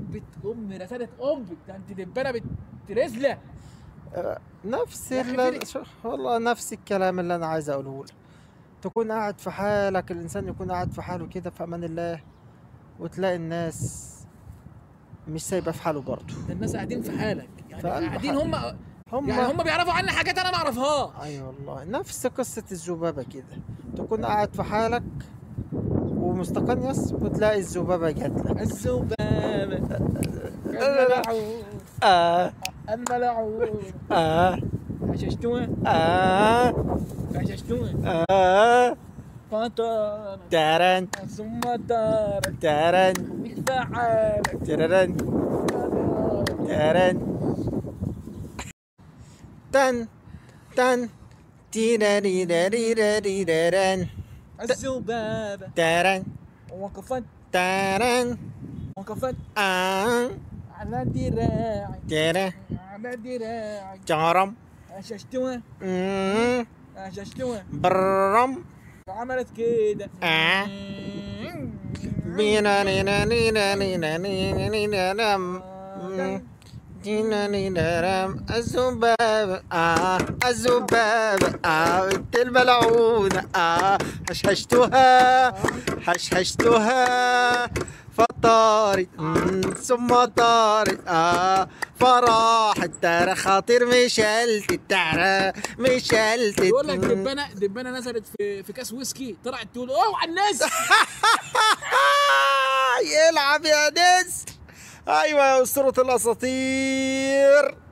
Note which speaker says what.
Speaker 1: يخرب بيت رسالة امك، ده انت دبانه بنت رزله.
Speaker 2: نفس
Speaker 1: يا اخي فين؟
Speaker 2: والله نفس الكلام اللي انا عايز اقوله لك. تكون قاعد في حالك، الانسان يكون قاعد في حاله كده في امان الله، وتلاقي الناس مش سايبه في حاله برضه.
Speaker 1: ده الناس قاعدين في حالك،
Speaker 2: في
Speaker 1: يعني
Speaker 2: قلب
Speaker 1: قاعدين
Speaker 2: حال
Speaker 1: هم، يعني
Speaker 2: هما.
Speaker 1: هم بيعرفوا عني حاجات انا ما اعرفهاش.
Speaker 2: اي والله نفس قصة الذبابة كده. تكون قاعد في حالك ومستقنيس، وتلاقي الذبابة جاتلك.
Speaker 1: الذبابة الملعون،
Speaker 2: آه
Speaker 1: الملعون.
Speaker 2: آه
Speaker 1: غششتوها،
Speaker 2: آه
Speaker 1: غششتوها.
Speaker 2: آه
Speaker 1: فطار
Speaker 2: تارن
Speaker 1: ثم دار
Speaker 2: تارن
Speaker 1: بالفعالة.
Speaker 2: تررن تارن تن تن تيراريراريراريرارن
Speaker 1: الذبابة
Speaker 2: تارن
Speaker 1: وقفت،
Speaker 2: تارن
Speaker 1: وقفت
Speaker 2: آه
Speaker 1: على دراعي،
Speaker 2: تيرا
Speaker 1: على دراعي.
Speaker 2: جارم
Speaker 1: غششتوها، غششتوها.
Speaker 2: برم
Speaker 1: عملت كده.
Speaker 2: بينا نينا نينا نينا نينا نينا نم نينا نينا نم الذبابة الذبابة بنت الملعونة هشهشتها هشهشتها فطارت ثم طارت فراحت ترى خاطر مشلت ترى مشلت.
Speaker 1: يقول لك دبانه نزلت في كاس ويسكي، طلعت تقول اوعى الناس.
Speaker 2: يلعب يا ناس. ايوه يا اسطورة الاساطير.